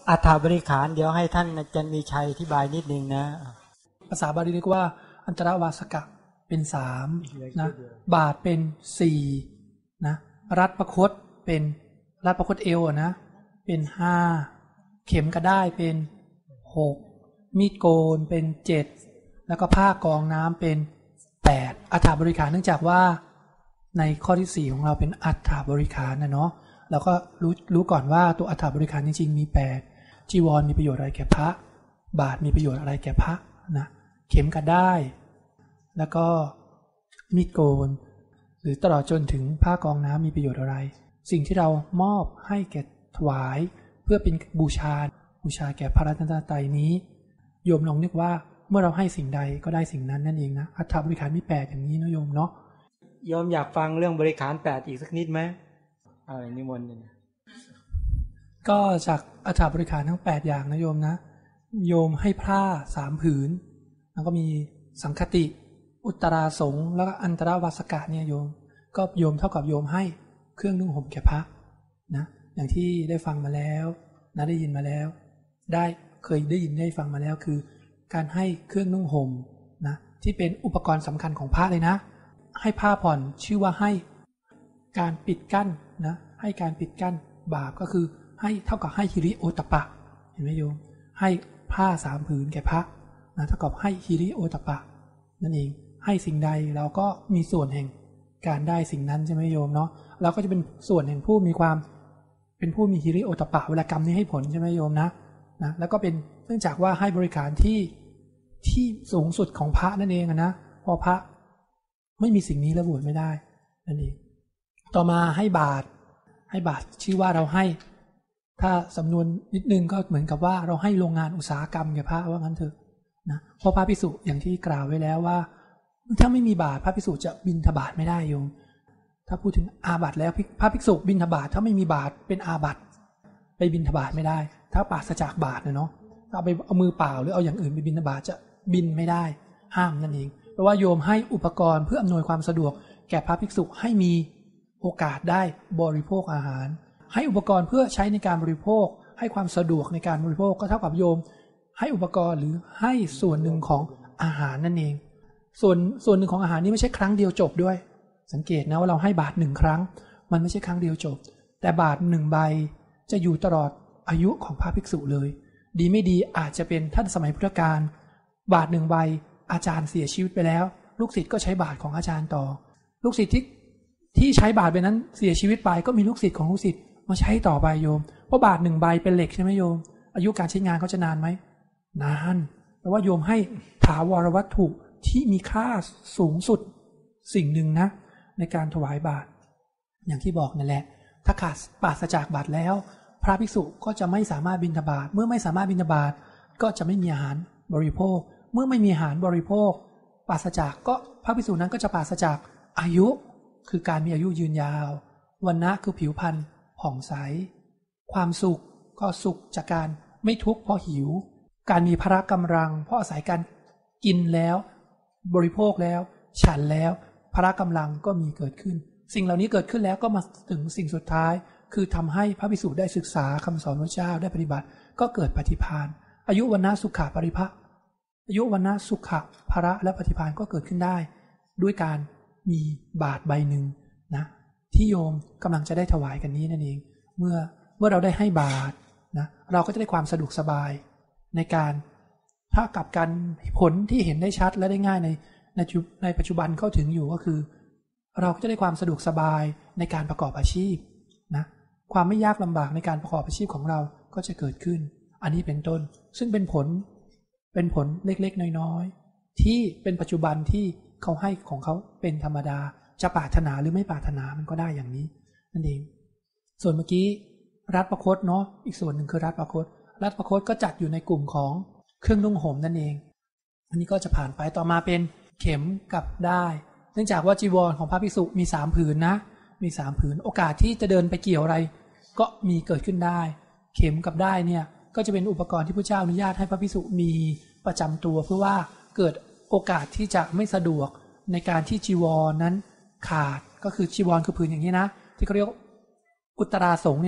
อัฏฐบริขารเดี๋ยวให้ท่านอาจารย์มีชัยอธิบายนิดนึงนะภาษาบาลีเรียกว่าอันตรวาสกะเป็น3นะบาทเป็น4นะรัดประคตเป็นรัดประคตเอวนะเป็น5เข็มกระด้ายเป็น6มีดโกนเป็น7แล้วก็ผ้ากองน้ำเป็น8อัฏฐบริขารเนื่องจากว่าในข้อที่4ของเราเป็นอัฏฐบริขารนะเนาะเราก็รู้ก่อนว่าตัวอัฏฐบริขารจริงๆมี8จีวรมีประโยชน์อะไรแก่พระบาทมีประโยชน์อะไรแก่พระนะเข็มกระด้ายแล้วก็มีดโกนหรือตลอดจนถึงผ้ากองน้ำมีประโยชน์อะไรสิ่งที่เรามอบให้แก่ถวายเพื่อเป็นบูชาแก่พระรัตนตรัยนี้โยมลองนึกว่าเมื่อเราให้สิ่งใดก็ได้สิ่งนั้นนั่นเองนะอัฏฐบริขารมี8อย่างนี้นะโยมเนาะโยมอยากฟังเรื่องบริขาร8อีกสักนิดไหมนิมนต์ก็จากอัฏฐบริขารทั้ง8อย่างนะโยมนะโยมให้ผ้า3ผืนแล้วก็มีสังคติอุตตราสงฆ์แล้วก็อันตรวาสกะเนี่ยโยมก็โยมเท่ากับโยมให้เครื่องนุ่งห่มแก่พระนะอย่างที่ได้ฟังมาแล้วนะได้ยินมาแล้วเคยได้ยินได้ฟังมาแล้วคือการให้เครื่องนุ่งห่มนะที่เป็นอุปกรณ์สำคัญของพระเลยนะให้ผ้าผ่อนชื่อว่าให้การปิดกั้นนะให้การปิดกั้นบาปก็คือให้เท่ากับให้ฮิริโอตปะเห็นไหมโยมให้ผ้า3ผืนแก่พระนะเท่ากับให้ฮิริโอตปะนั่นเองให้สิ่งใดเราก็มีส่วนแห่งการได้สิ่งนั้นใช่ไหมโยมเนาะเราก็จะเป็นส่วนแห่งผู้มีความเป็นผู้มีฮิริโอตปะเวลากรรมนี้ให้ผลใช่ไหมโยมนะแล้วก็เป็นเนื่องจากว่าให้บริการที่สูงสุดของพระนั่นเองนะพอพระไม่มีสิ่งนี้แล้วบวชไม่ได้นั่นเองต่อมาให้บาตรชื่อว่าเราให้ถ้าสำนวนนิดนึงก็เหมือนกับว่าเราให้โรงงานอุตสาหกรรมแก่พระว่างั้นเถอะนะเพราะพระภิกษุอย่างที่กล่าวไว้แล้วว่าถ้าไม่มีบาตรพระภิกษุจะบิณฑบาตไม่ได้โยมถ้าพูดถึงอาบัติแล้วพระภิกษุบิณฑบาตถ้าไม่มีบาตรเป็นอาบัติไปบิณฑบาตไม่ได้ถ้าปราศจากบาตรเนาะเอามือเปล่าหรือเอาอย่างอื่นไปบิณฑบาตจะบินไม่ได้ห้ามนั่นเองเพราะว่าโยมให้อุปกรณ์เพื่ออำนวยความสะดวกแก่พระภิกษุให้มีโอกาสได้บริโภคอาหารให้อุปกรณ์เพื่อใช้ในการบริโภคให้ความสะดวกในการบริโภคก็เท่ากับโยมให้อุปกรณ์หรือให้ส่วนหนึ่งของอาหารนั่นเองส่วนหนึ่งของอาหารนี้ไม่ใช่ครั้งเดียวจบด้วยสังเกตนะว่าเราให้บาตร1ครั้งมันไม่ใช่ครั้งเดียวจบแต่บาตร1ใบจะอยู่ตลอดอายุของพระภิกษุเลยดีไม่ดีอาจจะเป็นท่านสมัยพุทธกาลบาตร1ใบอาจารย์เสียชีวิตไปแล้วลูกศิษย์ก็ใช้บาตรของอาจารย์ต่อลูกศิษย์ที่ใช้บาตรไปนั้นเสียชีวิตไปก็มีลูกศิษย์ของลูกศิษย์มาใช้ต่อไปโยมเพราะบาตร1ใบเป็นเหล็กใช่ไหมโยมอายุการใช้งานเขาจะนานไหมนานแปลว่าโยมให้ถาวรวัตถุที่มีค่าสูงสุดสิ่งหนึ่งนะในการถวายบาตรอย่างที่บอกนั่นแหละถ้าขาดปราศจากบาตรแล้วพระภิกษุก็จะไม่สามารถบิณฑบาตเมื่อไม่สามารถบิณฑบาตก็จะไม่มีอาหารบริโภคเมื่อไม่มีอาหารบริโภคปราศจากก็พระภิกษุนั้นก็จะปราศจากอายุคือการมีอายุยืนยาววรรณะคือผิวพรรณผ่องใสความสุขก็สุขจากการไม่ทุกข์เพราะหิวการมีพละกำลังเพราะอาศัยการกินแล้วบริโภคแล้วฉันแล้วพละกำลังก็มีเกิดขึ้นสิ่งเหล่านี้เกิดขึ้นแล้วก็มาถึงสิ่งสุดท้ายคือทำให้พระภิกษุได้ศึกษาคำสอนพระเจ้าได้ปฏิบัติก็เกิดปฏิภาณอายุวรรณะสุขะปริภะอายุวรรณะสุขะภระและปฏิภาณก็เกิดขึ้นได้ด้วยการมีบาตรใบหนึ่งนะที่โยมกำลังจะได้ถวายกันนี้นั่นเองเมื่อเราได้ให้บาตรนะเราก็จะได้ความสะดวกสบายในการถ้ากับการผลที่เห็นได้ชัดและได้ง่ายในปัจจุบันเข้าถึงอยู่ก็คือเราก็จะได้ความสะดวกสบายในการประกอบอาชีพนะความไม่ยากลำบากในการประกอบอาชีพของเราก็จะเกิดขึ้นอันนี้เป็นต้นซึ่งเป็นผลเล็กๆน้อยๆที่เป็นปัจจุบันที่เขาให้ของเขาเป็นธรรมดาจะปรารถนาหรือไม่ปรารถนามันก็ได้อย่างนี้นั่นเองส่วนเมื่อกี้รัฐประคตเนาะอีกส่วนหนึ่งคือรัฐประคตก็จัดอยู่ในกลุ่มของเครื่องนุ่งห่มนั่นเองอันนี้ก็จะผ่านไปต่อมาเป็นเข็มกับได้เนื่องจากว่าจีวรของพระภิกษุมี3ผืนนะมี3ผืนโอกาสที่จะเดินไปเกี่ยวอะไรก็มีเกิดขึ้นได้เข็มกับได้เนี่ยก็จะเป็นอุปกรณ์ที่พระเจ้าอนุญาตให้พระภิกษุมีประจำตัวเพื่อว่าเกิดโอกาสที่จะไม่สะดวกในการที่จีวรนั้นขาดก็คือจีวรคือผืนอย่างนี้นะที่เขาเรียกอุตตราสงฆ์นี่นะ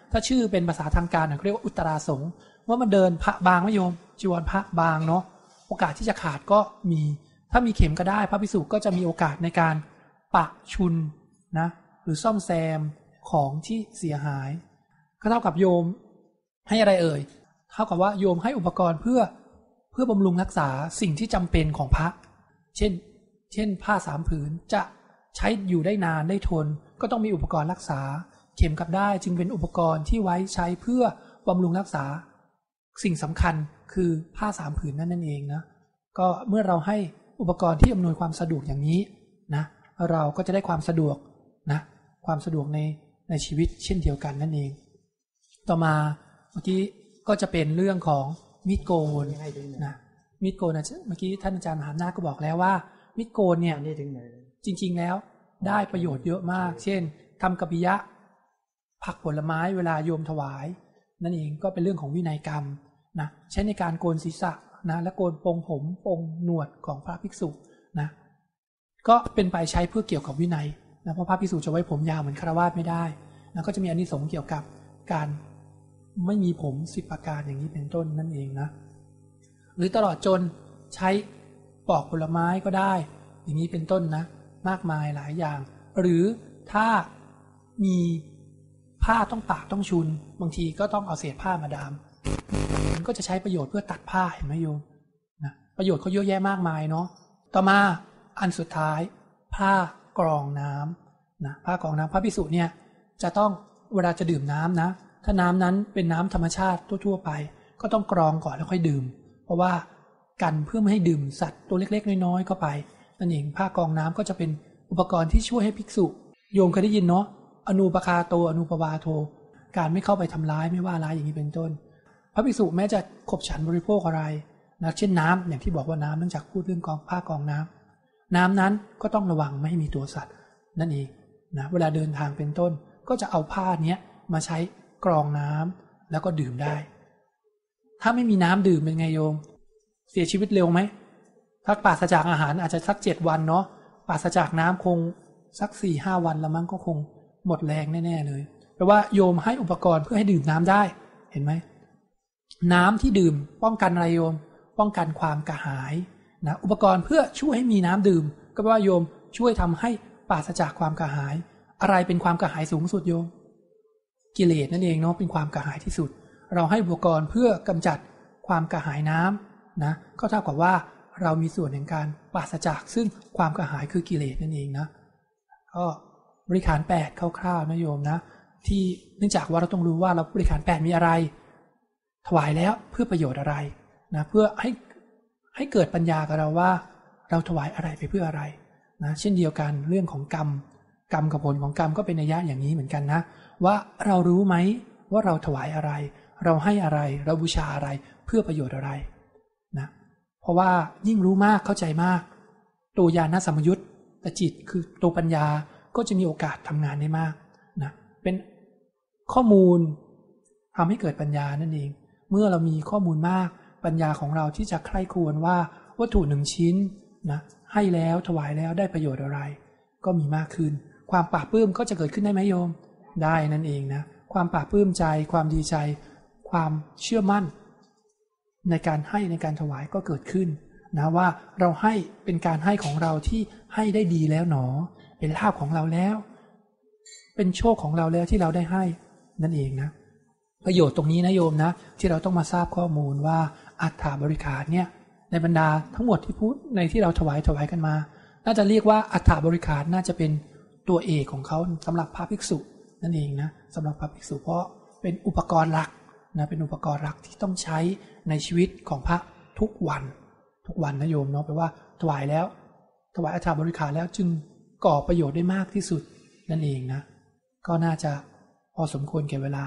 ถ้าชื่อเป็นภาษาทางการเขาเรียกว่าอุตราสงฆ์ว่ามันเดินพระบางไหมโยมจีวรพระบางเนาะโอกาสที่จะขาดก็มีถ้ามีเข็มก็ได้พระภิกษุก็จะมีโอกาสในการปะชุนนะหรือซ่อมแซมของที่เสียหายก็เท่ากับโยมให้อะไรเอ่ยเท่ากับว่าโยมให้อุปกรณ์เพื่อบำรุงรักษาสิ่งที่จำเป็นของพระเช่นผ้า3 ผืนจะใช้อยู่ได้นานได้ทนก็ต้องมีอุปกรณ์รักษาเข็มกับได้จึงเป็นอุปกรณ์ที่ไว้ใช้เพื่อบำรุงรักษาสิ่งสำคัญคือผ้า3 ผืนนั่นเองนะก็เมื่อเราให้อุปกรณ์ที่อำนวยความสะดวกอย่างนี้นะเราก็จะได้ความสะดวกนะความสะดวกในชีวิตเช่นเดียวกันนั่นเองต่อมาเมื่อกี้ก็จะเป็นเรื่องของมีดโกนนะมีดโกนนะเมื่อกี้ท่านอาจารย์มหานาคก็บอกแล้วว่ามีดโกนเนี่ยจริงๆแล้วได้ประโยชน์เยอะมากเช่นทำกัปปิยะผักผลไม้เวลาโยมถวายนั่นเองก็เป็นเรื่องของวินัยกรรมนะใช้ในการโกนศีรษะนะและโกนปงผมปงหนวดของพระภิกษุนะก็เป็นไปใช้เพื่อเกี่ยวกับวินัยนะเพราะพระภิกษุจะไว้ผมยาวเหมือนฆราวาสไม่ได้นะก็จะมีอานิสงส์เกี่ยวกับการไม่มีผม10 ประการอย่างนี้เป็นต้นนั่นเองนะหรือตลอดจนใช้ปอกผลไม้ก็ได้อย่างนี้เป็นต้นนะมากมายหลายอย่างหรือถ้ามีผ้าต้องปากต้องชุนบางทีก็ต้องเอาเศษผ้ามาดามมันก็จะใช้ประโยชน์เพื่อตัดผ้าเห็นไหมโยมนะประโยชน์เขาเยอะแยะมากมายเนาะต่อมาอันสุดท้ายผ้ากรองน้ำนะผ้ากรองน้ำพระภิกษุเนี่ยจะต้องเวลาจะดื่มน้ำนะถ้าน้ำนั้นเป็นน้ำธรรมชาติทั่วๆไปก็ต้องกรองก่อนแล้วค่อยดื่มเพราะว่ากันเพื่อไม่ให้ดื่มสัตว์ตัวเล็กๆน้อยๆเข้าไปนั่นเองผ้ากรองน้ำก็จะเป็นอุปกรณ์ที่ช่วยให้ภิกษุโยมเคยได้ยินเนาะอนูปคาโตอนูปวาโทการไม่เข้าไปทำร้ายไม่ว่าร้ายอย่างนี้เป็นต้นพระภิกษุแม้จะขบฉันบริโภคอะไรนะเช่นน้ำอย่างที่บอกว่าน้ำเนื่องจากพูดเรื่องกองผ้ากรองน้ำนั้นก็ต้องระวังไม่ให้มีตัวสัตว์นั่นเองนะเวลาเดินทางเป็นต้นก็จะเอาผ้าเนี้ยมาใช้กรองน้ำแล้วก็ดื่มได้ถ้าไม่มีน้ำดื่มเป็นไงโยมเสียชีวิตเร็วไหมถ้าปราศจากอาหารอาจจะสัก7 วันเนาะปราศจากน้ำคงสัก4-5 วันละมั้งก็คงหมดแรงแน่ๆเลยแปลว่าโยมให้อุปกรณ์เพื่อให้ดื่มน้ำได้เห็นไหมน้ำที่ดื่มป้องกันอะไรโยมป้องกันความกระหายนะอุปกรณ์เพื่อช่วยให้มีน้ำดื่มก็แปลว่าโยมช่วยทำให้ปราศจากความกระหายอะไรเป็นความกระหายสูงสุดโยมกิเลสนั่นเองเนาะเป็นความกระหายที่สุดเราให้อุปกรณ์เพื่อกำจัดความกระหายน้ำนะก็เท่ากับว่าเรามีส่วนในการปราศจากซึ่งความกระหายคือกิเลสนั่นเองนะก็บริขาร8คร่าวๆนะโยมนะที่เนื่องจากว่าเราต้องรู้ว่าเราบริขาร8มีอะไรถวายแล้วเพื่อประโยชน์อะไรนะเพื่อให้เกิดปัญญากับเราว่าเราถวายอะไรไปเพื่ออะไรนะเช่นเดียวกันเรื่องของกรรมกับผลของกรรมก็เป็นนัยยะอย่างนี้เหมือนกันนะว่าเรารู้ไหมว่าเราถวายอะไรเราให้อะไรเราบูชาอะไรเพื่อประโยชน์อะไรนะเพราะว่ายิ่งรู้มากเข้าใจมากตัวญาณสัมปยุตแต่จิตคือตัวปัญญาก็จะมีโอกาสทำงานได้มากนะเป็นข้อมูลทำให้เกิดปัญญานั่นเองเมื่อเรามีข้อมูลมากปัญญาของเราที่จะใคร่ครวญว่าวัตถุ1 ชิ้นนะให้แล้วถวายแล้วได้ประโยชน์อะไรก็มีมากขึ้นความปราบปลื้มก็จะเกิดขึ้นได้ไหมโยมได้นั่นเองนะความปราบปลื้มใจความดีใจความเชื่อมั่นในการให้ในการถวายก็เกิดขึ้นนะว่าเราให้เป็นการให้ของเราที่ให้ได้ดีแล้วหนอเป็นลาภของเราแล้วเป็นโชคของเราแล้วที่เราได้ให้นั่นเองนะประโยชน์ตรงนี้นะโยมนะที่เราต้องมาทราบข้อมูลว่าอัฏฐบริขารเนี่ยในบรรดาทั้งหมดที่พูดในที่เราถวายกันมาน่าจะเรียกว่าอัฏฐบริขารน่าจะเป็นตัวเอกของเขาสำหรับพระภิกษุนั่นเองนะสำหรับพระภิกษุเพราะเป็นอุปกรณ์หลักนะเป็นอุปกรณ์หลักที่ต้องใช้ในชีวิตของพระทุกวันนะโยมเนาะแปลว่าถวายแล้วถวายอัฏฐบริขารแล้วจึงก่อประโยชน์ได้มากที่สุดนั่นเองนะก็น่าจะพอสมควรแก่เวลา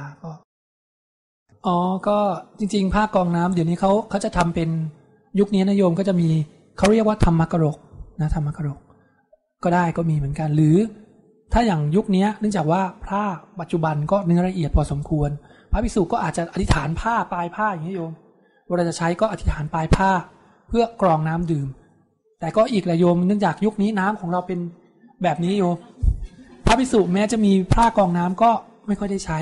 ก็จริงๆผ้ากรองน้ำเดี๋ยวนี้เขาจะทำเป็นยุคนี้นะโยมก็จะมีเขาเรียกว่าธรรมกรกนะธรรมกรกก็ได้ก็มีเหมือนกันหรือถ้าอย่างยุคนี้เนื่องจากว่าผ้าปัจจุบันก็เนื้อละเอียดพอสมควรพระภิกษุก็อาจจะอธิษฐานผ้าปลายผ้าอย่างนี้โยมเวลาจะใช้ก็อธิษฐานปลายผ้าเพื่อกรองน้ำดื่มแต่ก็อีกแหละโยมเนื่องจากยุคนี้น้ำของเราเป็นแบบนี้โยมพระภิกษุแม้จะมีผ้ากรองน้ำก็ไม่ค่อยได้ใช้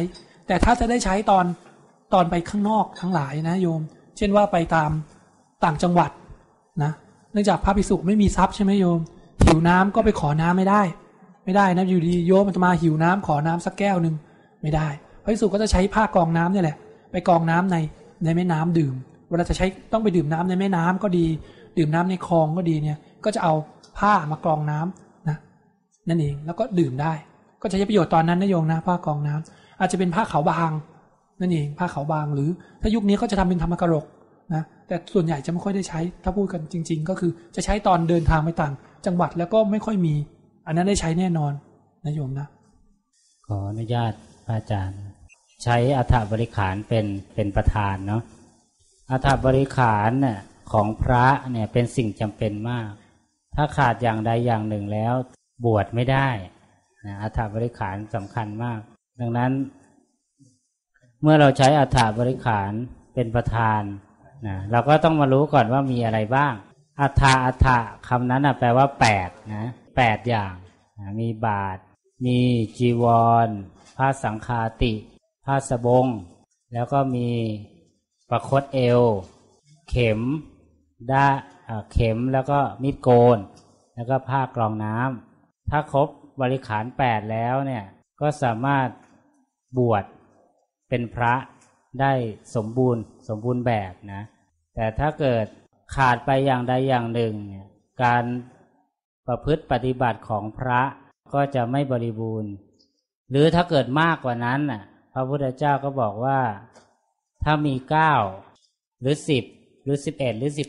แต่ถ้าจะได้ใช้ตอนไปข้างนอกทั้งหลายนะโยมเช่นว่าไปตามต่างจังหวัดนะเนื่องจากพระภิกษุไม่มีทรัพย์ใช่ไหมโยมหิวน้ำก็ไปขอน้ำไม่ได้นะอยู่ดีโยมมันจะมาหิวน้ำขอน้ำสักแก้วหนึ่งไม่ได้พระภิกษุก็จะใช้ผ้ากรองน้ำนี่แหละไปกรองน้ำในแม่น้ำดื่มเวลาจะใช้ต้องไปดื่มน้ำในแม่น้ำก็ดีดื่มน้ำในคลองก็ดีเนี่ยก็จะเอาผ้ามากรองน้ำนะนั่นเองแล้วก็ดื่มได้ก็จะใช้ประโยชน์ตอนนั้นนะโยมนะผ้ากรองน้ำอาจจะเป็นผ้าขาวบางนั่นเองผ้าขาวบางหรือถ้ายุคนี้ก็จะทำเป็นธรรมกรกนะแต่ส่วนใหญ่จะไม่ค่อยได้ใช้ถ้าพูดกันจริงๆก็คือจะใช้ตอนเดินทางไปต่างจังหวัดแล้วก็ไม่ค่อยมีอันนั้นได้ใช้แน่นอนนะโยมนะขออนุญาตพระอาจารย์ใช้อัฐบริขารเป็นประธานเนาะอัฐบริขารเนี่ยของพระเนี่ยเป็นสิ่งจำเป็นมากถ้าขาดอย่างใดอย่างหนึ่งแล้วบวชไม่ได้นะอัฐบริขารสำคัญมากดังนั้นเมื่อเราใช้อัฐบริขารเป็นประธานนะเราก็ต้องมารู้ก่อนว่ามีอะไรบ้างอัฐคำนั้นแปลว่า8นะ8อย่างนะมีบาตรมีจีวรผ้าสังฆาติผ้าสบงแล้วก็มีประคตเอวเข็มเข็มแล้วก็มีดโกนแล้วก็ผ้ากรองน้ำถ้าครบบริขาร8แล้วเนี่ยก็สามารถบวชเป็นพระได้สมบูรณ์แบบนะแต่ถ้าเกิดขาดไปอย่างใดอย่างหนึ่งเนี่ยการประพฤติปฏิบัติของพระก็จะไม่บริบูรณ์หรือถ้าเกิดมากกว่านั้นน่ะพระพุทธเจ้าก็บอกว่าถ้ามี9หรือ10หรือ11หรือ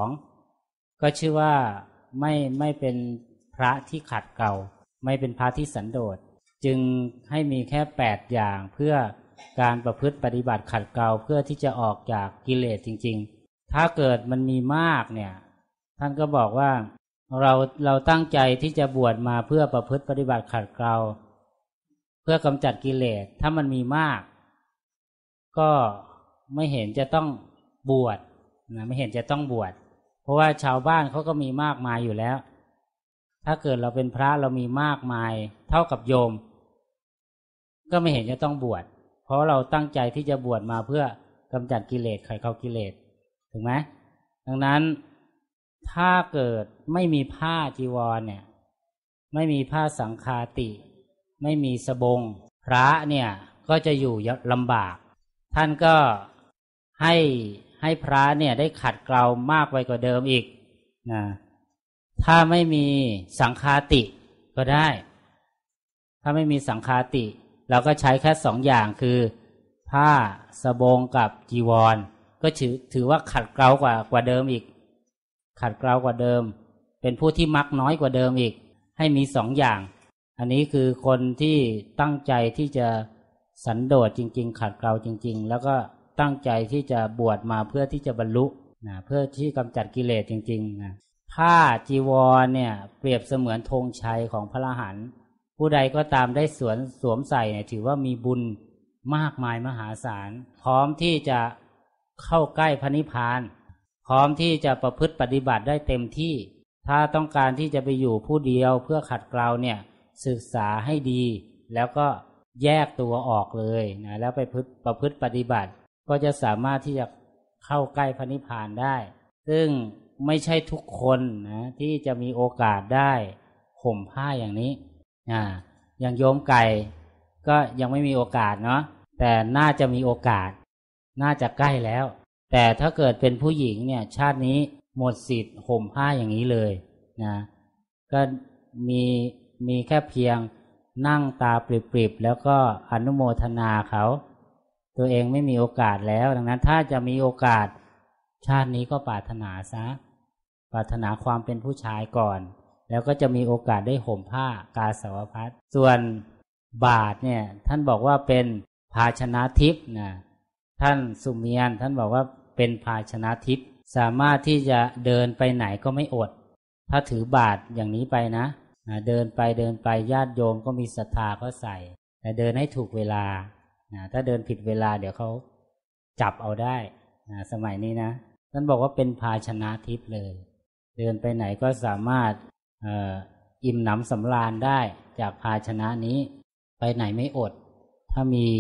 12ก็ชื่อว่าไม่เป็นพระที่ขัดเกลาไม่เป็นพระที่สันโดษจึงให้มีแค่8อย่างเพื่อการประพฤติปฏิบัติขัดเกลาเพื่อที่จะออกจากกิเลสจริงๆถ้าเกิดมันมีมากเนี่ยท่านก็บอกว่าเราตั้งใจที่จะบวชมาเพื่อประพฤติปฏิบัติขัดเกลาเพื่อกำจัดกิเลสถ้ามันมีมากก็ไม่เห็นจะต้องบวชนะไม่เห็นจะต้องบวชเพราะว่าชาวบ้านเขาก็มีมากมายอยู่แล้วถ้าเกิดเราเป็นพระเรามีมากมายเท่ากับโยมก็ไม่เห็นจะต้องบวชเพราะเราตั้งใจที่จะบวชมาเพื่อกำจัดกิเลสขัดเกลากิเลสถูกไหมดังนั้นถ้าเกิดไม่มีผ้าจีวรเนี่ยไม่มีผ้าสังฆาติไม่มีสบงพระเนี่ยก็จะอยู่ลำบากท่านก็ให้พระเนี่ยได้ขัดเกลามากไปกว่าเดิมอีกนะถ้าไม่มีสังฆาติก็ได้ถ้าไม่มีสังฆาติเราก็ใช้แค่2อย่างคือผ้าสบงกับจีวรก็ถือว่าขัดเกลากว่าเดิมอีกขัดเกลากว่าเดิมเป็นผู้ที่มักน้อยกว่าเดิมอีกให้มี2อย่างอันนี้คือคนที่ตั้งใจที่จะสันโดษจริงๆขัดเกลาจริงๆแล้วก็ตั้งใจที่จะบวชมาเพื่อที่จะบรรลุนะเพื่อที่กำจัดกิเลสจริงๆนะผ้าจีวรเนี่ยเปรียบเสมือนธงชัยของพระอรหันต์ผู้ใดก็ตามได้สวมใส่เนี่ยถือว่ามีบุญมากมายมหาศาลพร้อมที่จะเข้าใกล้พระนิพพานพร้อมที่จะประพฤติปฏิบัติได้เต็มที่ถ้าต้องการที่จะไปอยู่ผู้เดียวเพื่อขัดเกลาเนี่ยศึกษาให้ดีแล้วก็แยกตัวออกเลยนะแล้วไปประพฤติปฏิบัติก็จะสามารถที่จะเข้าใกล้พระนิพพานได้ซึ่งไม่ใช่ทุกคนนะที่จะมีโอกาสได้ห่มผ้าอย่างนี้อย่างโยมไก่ก็ยังไม่มีโอกาสเนาะแต่น่าจะมีโอกาสน่าจะใกล้แล้วแต่ถ้าเกิดเป็นผู้หญิงเนี่ยชาตินี้หมดสิทธิ์ห่มผ้าอย่างนี้เลยนะก็มีแค่เพียงนั่งตาปริบๆแล้วก็อนุโมทนาเขาตัวเองไม่มีโอกาสแล้วดังนั้นถ้าจะมีโอกาสชาตินี้ก็ปรารถนาซะปรารถนาความเป็นผู้ชายก่อนแล้วก็จะมีโอกาสได้ห่มผ้ากาสาวพัสส่วนบาตรเนี่ยท่านบอกว่าเป็นภาชนะทิพย์นะท่านสุเมียนท่านบอกว่าเป็นภาชนะทิพย์สามารถที่จะเดินไปไหนก็ไม่อดถ้าถือบาตรอย่างนี้ไปนะเดินไปญาติโยมก็มีศรัทธาก็ใส่แต่เดินให้ถูกเวลาถ้าเดินผิดเวลาเดี๋ยวเขาจับเอาได้สมัยนี้นะท่านบอกว่าเป็นภาชนะทิพย์เลยเดินไปไหนก็สามารถอิ่มหนำสำราญได้จากภาชนะนี้ไปไหนไม่อดถ้า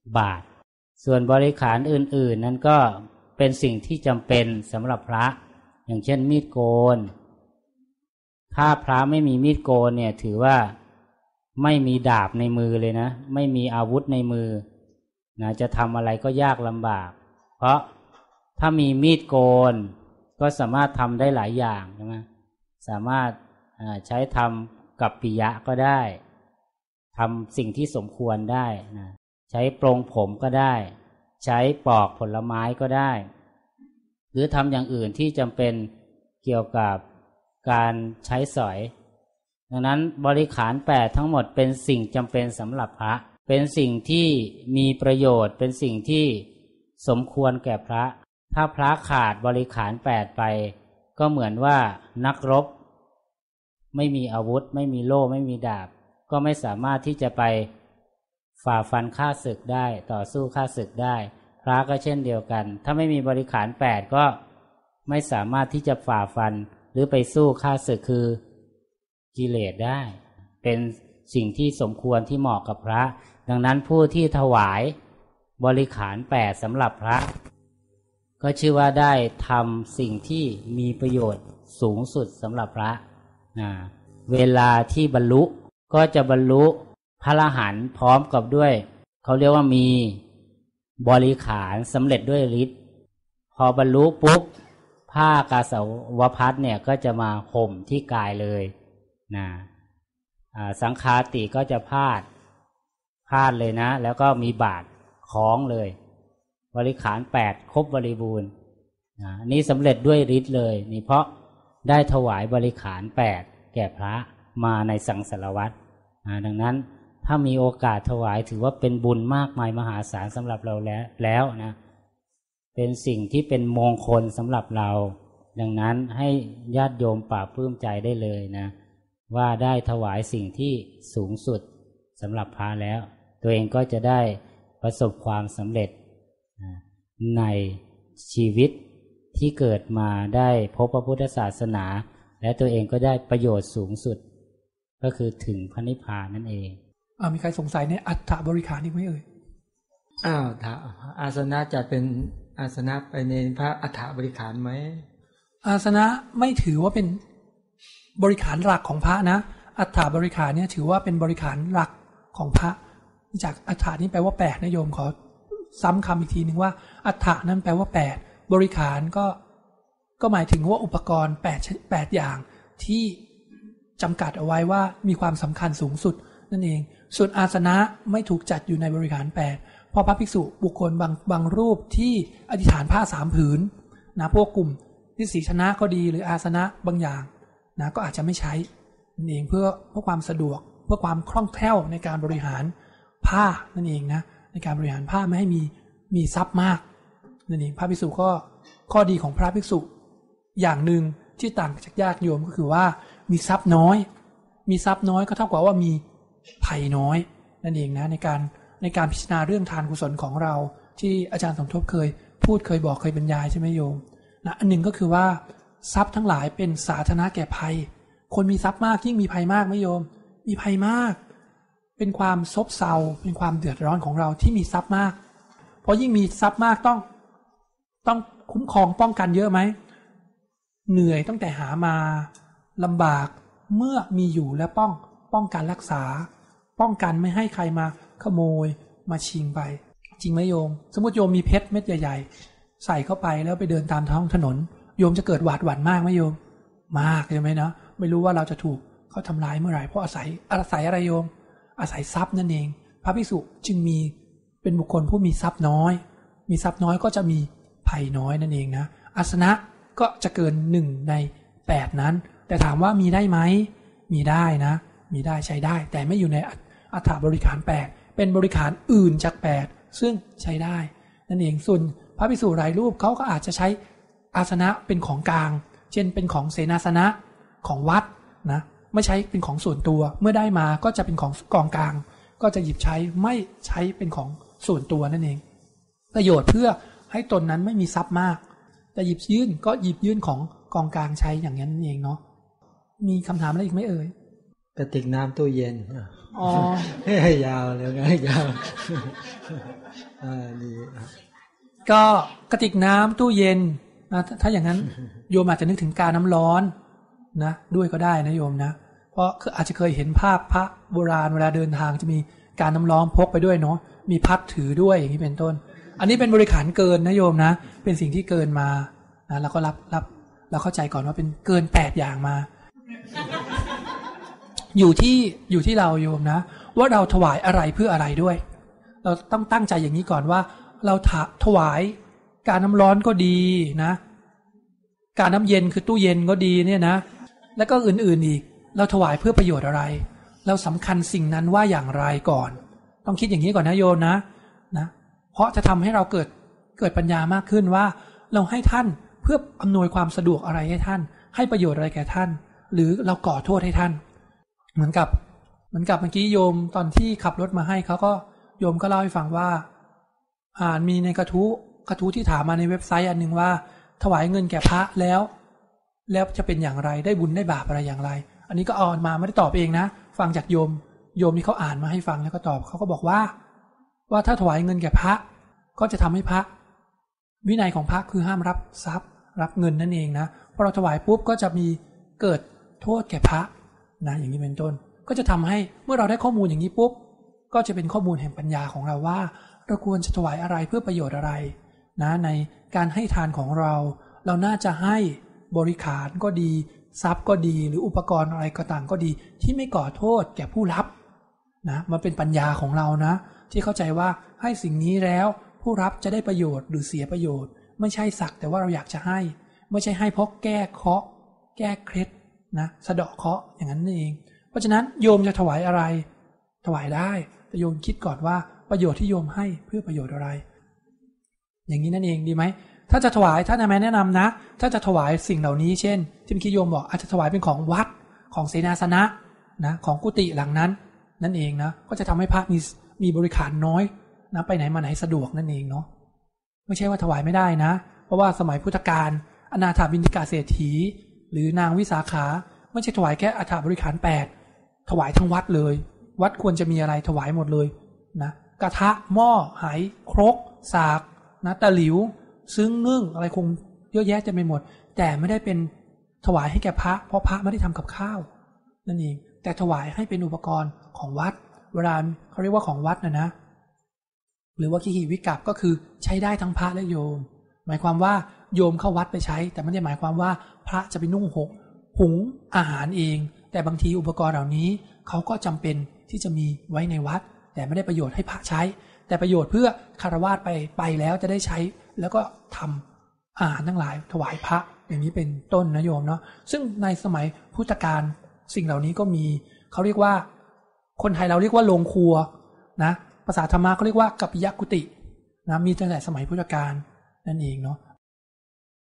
บาทส่วนบริขารอื่นๆนั้นก็เป็นสิ่งที่จำเป็นสำหรับพระอย่างเช่นมีดโกนถ้าพระไม่มีมีดโกนเนี่ยถือว่าไม่มีดาบในมือเลยนะไม่มีอาวุธในมือนะจะทำอะไรก็ยากลำบากเพราะถ้ามีมีดโกนก็สามารถทำได้หลายอย่างใช่ไหมสามารถใช้ทำกับปิยะก็ได้ทำสิ่งที่สมควรได้นะใช้ปรงผมก็ได้ใช้ปอกผลไม้ก็ได้หรือทำอย่างอื่นที่จำเป็นเกี่ยวกับการใช้สอยดังนั้นบริขาร8ทั้งหมดเป็นสิ่งจำเป็นสำหรับพระเป็นสิ่งที่มีประโยชน์เป็นสิ่งที่สมควรแก่พระถ้าพระขาดบริขาร8ไปก็เหมือนว่านักรบไม่มีอาวุธไม่มีโล่ไม่มีดาบก็ไม่สามารถที่จะไปฝ่าฟันฆ่าศึกได้ต่อสู้ฆ่าศึกได้พระก็เช่นเดียวกันถ้าไม่มีบริขาร8ก็ไม่สามารถที่จะฝ่าฟันหรือไปสู้ฆ่าศึกคือกิเลสได้เป็นสิ่งที่สมควรที่เหมาะกับพระดังนั้นผู้ที่ถวายบริขาร8สำหรับพระก็ชื่อว่าได้ทำสิ่งที่มีประโยชน์สูงสุดสำหรับพระเวลาที่บรรลุก็จะบรรลุพระอรหันต์พร้อมกับด้วยเขาเรียกว่ามีบริขารสำเร็จด้วยฤทธิ์พอบรรลุปุ๊บผ้ากาสาวพัสเนี่ยก็จะมาห่มที่กายเลยสังฆาติก็จะพาดเลยนะแล้วก็มีบาตรคล้องเลยบริขาร8ครบบริบูรณ์นี่สำเร็จด้วยฤทธิ์เลยนี่เพราะได้ถวายบริขาร8แก่พระมาในสังสารวัฏดังนั้นถ้ามีโอกาสถวายถือว่าเป็นบุญมากมายมหาศาลสำหรับเราแล้วนะเป็นสิ่งที่เป็นมงคลสำหรับเราดังนั้นให้ญาติโยมปราบปลื้มใจได้เลยนะว่าได้ถวายสิ่งที่สูงสุดสำหรับพระแล้วตัวเองก็จะได้ประสบความสำเร็จในชีวิตที่เกิดมาได้พบพระพุทธศาสนาและตัวเองก็ได้ประโยชน์สูงสุดก็คือถึงพระนิพพานนั่นเองมีใครสงสัยในอัฏฐบริขารอีกไหมเอ่ยถ้าอาสนะจัดเป็นอาสนะไปในพระอัฏฐบริขารไหมอาสนะไม่ถือว่าเป็นบริขารหลักของพระนะอัฏฐบริขารเนี่ยถือว่าเป็นบริขารหลักของพระจากอัฏฐานี้แปลว่า8นะโยมขอซ้ำคำอีกทีนึงว่าอัฏฐานั้นแปลว่า8บริขารก็หมายถึงว่าอุปกรณ์8อย่างที่จำกัดเอาไว้ว่ามีความสำคัญสูงสุดนั่นเองส่วนอาสนะไม่ถูกจัดอยู่ในบริขาร8เพราะพระภิกษุบุคคลบางรูปที่อธิษฐานผ้า3ผืนนะพวกกลุ่มที่สีชนะก็ดีหรืออาสนะบางอย่างนะก็อาจจะไม่ใช้นั่นเองเพื่อความสะดวกเพื่อความคล่องแคล่วในการบริหารผ้านั่นเองนะในการบริหารผ้าไม่ให้มีทรัพย์มากนั่นเองพระภิกษุก็ข้อดีของพระภิกษุอย่างหนึ่งที่ต่างจากญาติโยมก็คือว่ามีทรัพย์น้อยก็เท่ากับว่ามีภัยน้อยนั่นเองนะในการพิจารณาเรื่องทานกุศลของเราที่อาจารย์สมทบเคยพูดเคยบอกเคยบรรยายใช่ไหมโยมนะอันหนึ่งก็คือว่าทรัพย์ทั้งหลายเป็นสาธารณะแก่ภัยคนมีทรัพย์มากยิ่งมีภัยมากไหมโยมมีภัยมากเป็นความซบเซาเป็นความเดือดร้อนของเราที่มีทรัพย์มากเพราะยิ่งมีทรัพย์มากต้องคุ้มครองป้องกันเยอะไหมเหนื่อยตั้งแต่หามาลำบากเมื่อมีอยู่และป้องกันรักษาป้องกันไม่ให้ใครมาขโมยมาชิงไปจริงไหมโยมสมมติโยมมีเพชรเม็ดใหญ่ๆใส่เข้าไปแล้วไปเดินตามท้องถนนโยมจะเกิดหวาดหวั่นมากไหมโยมมากใช่ไหมนะไม่รู้ว่าเราจะถูกเขาทำร้ายเมื่อไหร่เพราะอาศัยอะไรโยมอาศัยทรัพย์นั่นเองพระภิกษุจึงมีเป็นบุคคลผู้มีทรัพย์น้อยมีทรัพย์น้อยก็จะมีภัยน้อยนั่นเองนะอาสนะก็จะเกิน1ใน8นั้นแต่ถามว่ามีได้ไหมมีได้นะมีได้ใช้ได้แต่ไม่อยู่ในอัฏฐบริขาร8เป็นบริขารอื่นจาก8ซึ่งใช้ได้นั่นเองส่วนพระภิกษุหลายรูปเขาก็อาจจะใช้อาสนะเป็นของกลางเช่นเป็นของเสนาสนะของวัดนะไม่ใช้เป็นของส่วนตัวเมื่อได้มาก็จะเป็นของกองกลางก็จะหยิบใช้ไม่ใช้เป็นของส่วนตัวนั่นเองประโยชน์เพื่อให้ตนนั้นไม่มีทรัพย์มากแต่หยิบยื่นของกองกลางใช้อย่างนั้นเองเนาะมีคำถามอะไรอีกไหมเอ่ยกระติกน้ำตู้เย็นอ๋อยาวเลยไงยาวดีก็กระติกน้ำตู้เย็นนะถ้าอย่างนั้นโยมอาจจะนึกถึงกาน้ำร้อนนะด้วยก็ได้นะโยมนะเพราะอาจจะเคยเห็นภาพพระโบราณเวลาเดินทางจะมีกาน้ำร้อนพกไปด้วยเนาะมีพัดถือด้วยอย่างนี้เป็นต้นอันนี้เป็นบริขารเกินนะโยมนะเป็นสิ่งที่เกินมานะแล้วก็รับเราเข้าใจก่อนว่าเป็นเกิน8อย่างมา อยู่ที่เราโยมนะว่าเราถวายอะไรเพื่ออะไรด้วยเราต้องตั้งใจอย่างนี้ก่อนว่าเราถวายการน้ำร้อนก็ดีนะการน้ำเย็นคือตู้เย็นก็ดีเนี่ยนะแล้วก็อื่นๆอีกเราถวายเพื่อประโยชน์อะไรเราสำคัญสิ่งนั้นว่าอย่างไรก่อนต้องคิดอย่างนี้ก่อนนะโยมนะเพราะจะทำให้เราเกิดปัญญามากขึ้นว่าเราให้ท่านเพื่ออำนวยความสะดวกอะไรให้ท่านให้ประโยชน์อะไรแก่ท่านหรือเราก่อโทษให้ท่านเหมือนกับเมื่อกี้โยมตอนที่ขับรถมาให้เขาก็โยมก็เล่าให้ฟังว่ามีในกระทู้ที่ถามมาในเว็บไซต์อันหนึ่งว่าถวายเงินแก่พระแล้วจะเป็นอย่างไรได้บุญได้บาปอะไรอย่างไรอันนี้ก็เอามาไม่ได้ตอบเองนะฟังจากโยมที่เขาอ่านมาให้ฟังแล้วก็ตอบเขาก็บอกว่าถ้าถวายเงินแก่พระก็จะทำให้พระวินัยของพระคือห้ามรับทรัพย์รับเงินนั่นเองนะพอเราถวายปุ๊บก็จะมีเกิดโทษแก่พระนะอย่างนี้เป็นต้นก็จะทำให้เมื่อเราได้ข้อมูลอย่างนี้ปุ๊บก็จะเป็นข้อมูลแห่งปัญญาของเราว่าเราควรจะถวายอะไรเพื่อประโยชน์อะไรนะในการให้ทานของเราน่าจะให้บริขารก็ดีทรัพย์ก็ดีหรืออุปกรณ์อะไรก็ต่างก็ดีที่ไม่ก่อโทษแก่ผู้รับนะมันเป็นปัญญาของเรานะที่เข้าใจว่าให้สิ่งนี้แล้วผู้รับจะได้ประโยชน์หรือเสียประโยชน์ไม่ใช่สักแต่ว่าเราอยากจะให้ไม่ใช่ให้เพราะแก้เคราะห์แก้เคล็ดนะสะเดาะเคราะห์อย่างนั้นเองเพราะฉะนั้นโยมจะถวายอะไรถวายได้แต่โยมคิดก่อนว่าประโยชน์ที่โยมให้เพื่อประโยชน์อะไรอย่างนี้นั่นเองดีไหมถ้าจะถวายท่านแนะนำนะถ้าจะถวายสิ่งเหล่านี้เช่นที่เมื่อกี้โยมบอกอาจจะถวายเป็นของวัดของเสนาสนะนะของกุฏิหลังนั้นนั่นเองนะก็จะทำให้พระมีบริขารน้อยนะไปไหนมาไหนสะดวกนั่นเองเนาะไม่ใช่ว่าถวายไม่ได้นะเพราะว่าสมัยพุทธกาลอนาถบิณฑิกาเศรษฐีหรือนางวิสาขาไม่ใช่ถวายแค่อัฐบริขาร8ถวายทั้งวัดเลยวัดควรจะมีอะไรถวายหมดเลยนะกระทะหม้อไหครกสากนะตะหลิวซึ้งนึ่งอะไรคงเยอะแยะจะไปหมดแต่ไม่ได้เป็นถวายให้แก่พระเพราะพระไม่ได้ทำกับข้าวนั่นเองแต่ถวายให้เป็นอุปกรณ์ของวัดเวลาเขาเรียกว่าของวัดนะหรือว่าขีหิวิกัปก็คือใช้ได้ทั้งพระและโยมหมายความว่าโยมเข้าวัดไปใช้แต่ไม่ได้หมายความว่าพระจะไปนุ่งหุงอาหารเองแต่บางทีอุปกรณ์เหล่านี้เขาก็จำเป็นที่จะมีไว้ในวัดแต่ไม่ได้ประโยชน์ให้พระใช้แต่ประโยชน์เพื่อคฤหัสถ์ไปแล้วจะได้ใช้แล้วก็ทำอาหารทั้งหลายถวายพระอย่างนี้เป็นต้นนะโยมเนาะซึ่งในสมัยพุทธกาลสิ่งเหล่านี้ก็มีเขาเรียกว่าคนไทยเราเรียกว่าโรงครัวนะภาษาธรรมะเขาเรียกว่ากัปปิยกุฏินะมีตั้งแต่สมัยพุทธกาลนั่นเองเนาะ